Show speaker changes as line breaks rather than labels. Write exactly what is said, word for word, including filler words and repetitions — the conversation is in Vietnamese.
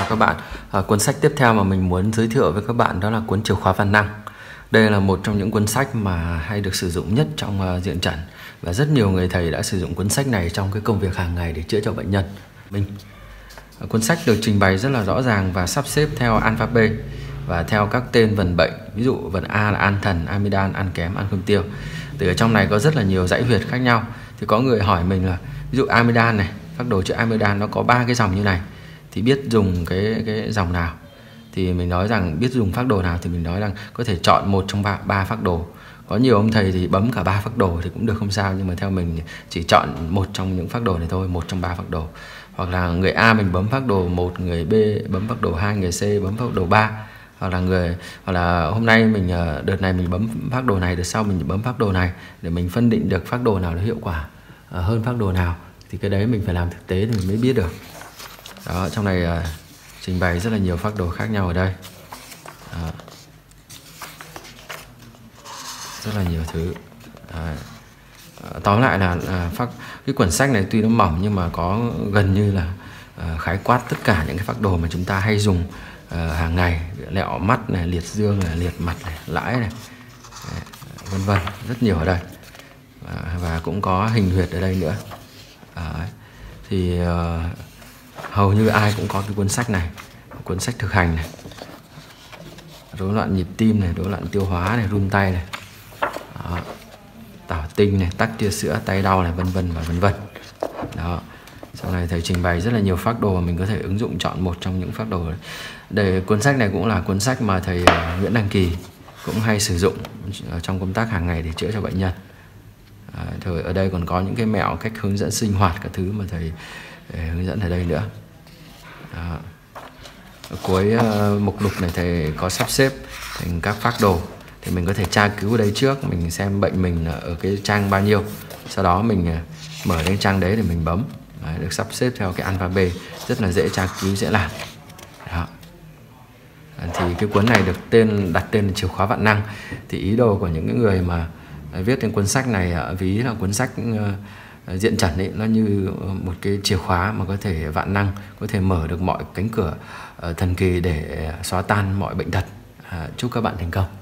các bạn. À, cuốn sách tiếp theo mà mình muốn giới thiệu với các bạn đó là cuốn Chìa khóa vạn năng. Đây là một trong những cuốn sách mà hay được sử dụng nhất trong uh, diện trần, và rất nhiều người thầy đã sử dụng cuốn sách này trong cái công việc hàng ngày để chữa cho bệnh nhân. Mình à, cuốn sách được trình bày rất là rõ ràng và sắp xếp theo alphabet và theo các tên vần bệnh. Ví dụ vần A là an thần, amidan, ăn kém, ăn không tiêu. Từ ở trong này có rất là nhiều dãy huyệt khác nhau. Thì có người hỏi mình là ví dụ amidan này, phác đồ chữa amidan nó có ba cái dòng như này, thì biết dùng cái cái dòng nào. Thì mình nói rằng biết dùng phác đồ nào thì mình nói rằng có thể chọn một trong ba, ba phác đồ. Có nhiều ông thầy thì bấm cả ba phác đồ thì cũng được, không sao, nhưng mà theo mình chỉ chọn một trong những phác đồ này thôi, một trong ba phác đồ. Hoặc là người A mình bấm phác đồ một, người B bấm phác đồ hai, người C bấm phác đồ ba. Hoặc là người hoặc là hôm nay mình đợt này mình bấm phác đồ này, đợt sau mình bấm phác đồ này, để mình phân định được phác đồ nào nó hiệu quả hơn phác đồ nào. Thì cái đấy mình phải làm thực tế thì mình mới biết được. Đó, trong này uh, trình bày rất là nhiều phác đồ khác nhau ở đây. Đó. Rất là nhiều thứ. Đấy. Uh, tóm lại là uh, phác, cái quyển sách này tuy nó mỏng nhưng mà có gần như là uh, khái quát tất cả những cái phác đồ mà chúng ta hay dùng uh, hàng ngày. Lẹo mắt này, liệt dương này, liệt mặt này, lãi này, Đấy, vân vân, rất nhiều ở đây. Và, và cũng có hình huyệt ở đây nữa. Đấy. Thì uh, hầu như ai cũng có cái cuốn sách này, cuốn sách thực hành này. Rối loạn nhịp tim này, rối loạn tiêu hóa này, run tay này, đó. Tảo tinh này, tắc tia sữa, tay đau này, vân vân và vân vân. Đó. Sau này thầy trình bày rất là nhiều phác đồ mà mình có thể ứng dụng chọn một trong những phác đồ đấy. Để cuốn sách này cũng là cuốn sách mà thầy uh, Nguyễn Đăng Kỳ cũng hay sử dụng trong công tác hàng ngày để chữa cho bệnh nhân. À, rồi ở đây còn có những cái mẹo, cách hướng dẫn sinh hoạt các thứ mà thầy hướng dẫn ở đây nữa. Đó. Ở cuối uh, mục lục này thầy có sắp xếp thành các phác đồ, thì mình có thể tra cứu ở đây trước, mình xem bệnh mình ở cái trang bao nhiêu, sau đó mình uh, mở đến trang đấy để mình bấm. Đấy, được sắp xếp theo cái alphabet, rất là dễ tra cứu, dễ làm. Đó. À, thì cái cuốn này được tên đặt tên là Chìa khóa vạn năng. Thì ý đồ của những người mà viết trên cuốn sách này, ví là cuốn sách uh, diện trần ấy, nó như một cái chìa khóa mà có thể vạn năng, có thể mở được mọi cánh cửa uh, thần kỳ để xóa tan mọi bệnh tật. Uh, chúc các bạn thành công.